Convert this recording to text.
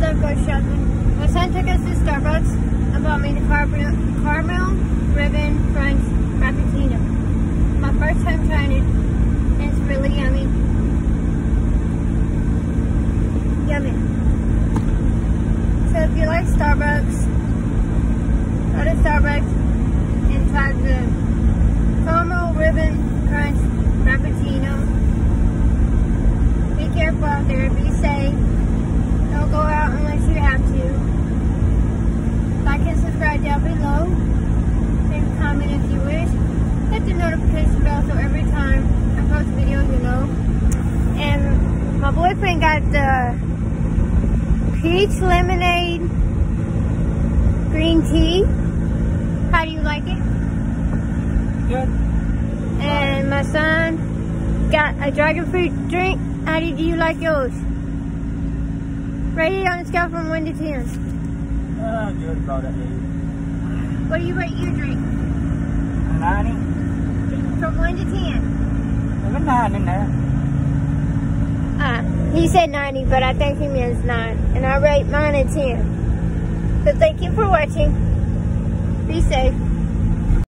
love going shopping. My son took us to Starbucks and bought me the caramel ribbon crunch frappuccino. My first time trying it, and it's really yummy. Yummy. So if you like Starbucks, go to Starbucks and try the caramel ribbon crunch frappuccino. Be careful out there, be safe. Don't go out unless you have to. Like and subscribe down below. Leave a comment if you wish. Hit the notification bell so every time I post a video you know. And my boyfriend got the peach lemonade green tea. How do you like it? Good. And my son got a dragon fruit drink. How do you like yours? Rate it on a scale from 1 to 10. Good, about an 8. What do you rate your drink? 90. From 1 to 10. There's a 9 in there. He said 90, but I think he means 9. And I rate mine a 10. So thank you for watching. Be safe.